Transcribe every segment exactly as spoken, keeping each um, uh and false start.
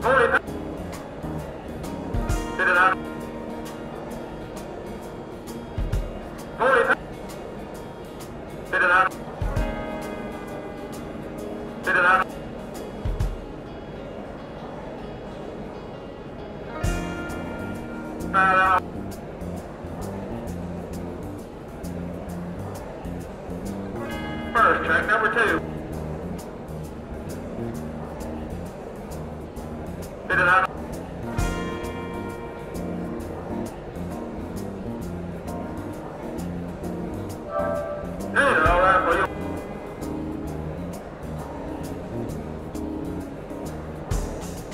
forty. Sit it out. forty. Sit it out. Sit it out. Five out. First, track number two. Sit it out. Hey, all right for you.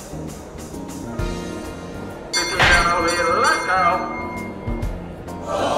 fifteen down over here, let's go.